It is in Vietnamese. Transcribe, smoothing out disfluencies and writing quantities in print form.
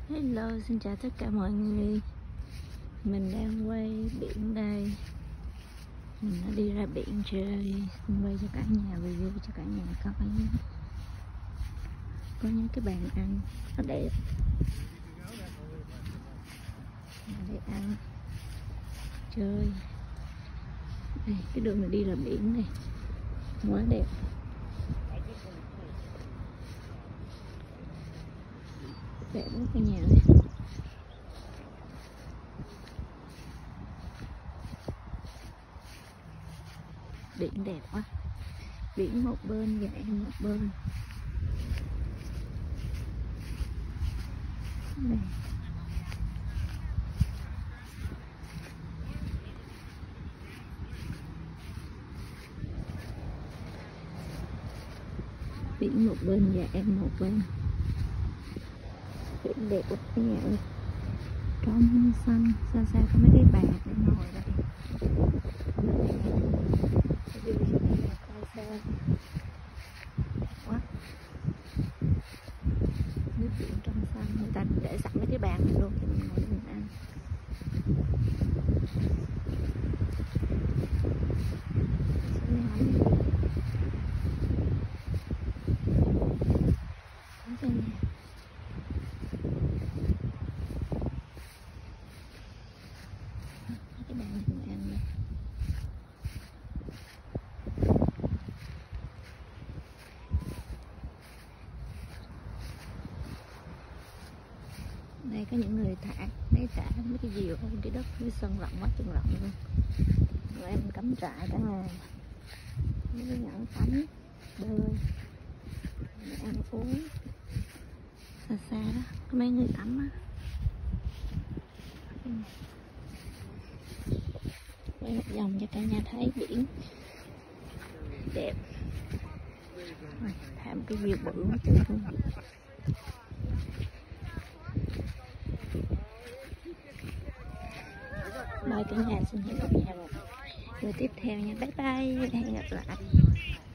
Hello, xin chào tất cả mọi người. Mình đang quay biển đây. Mình đã đi ra biển chơi. Mình quay cho cả nhà, review cho cả nhà coi. Có những cái bàn ăn rất đẹp. Để ăn, chơi. Đây, cái đường mình đi ra biển này quá đẹp. Đẹp lắm cả nhà này. Biển đẹp quá. Biển một bên và em một bên. Đây. Biển một bên và em một bên. Biển đẹp quá cả nhà ơi. Trong xanh, xa xa có mấy cái bàn để ngồi đây. Coi xa quá. Nước biển trong xanh, người ta để sẵn mấy cái bàn này luôn cho mình ngồi mình ăn. Đây có những người thả mấy cái diều ở cái đất, cái sân rộng quá chừng rộng luôn. Rồi em cắm trại cả ngày, mấy cái nhẫn tắm bơi ăn uống. Xa xa đó có mấy người tắm á. Quay một vòng cho cả nhà thấy biển đẹp. Thả một cái diều bự quá chừng luôn. Bye cả nhà, xin hẹn gặp nhà rồi tiếp theo nha. Bye bye, hẹn gặp lại.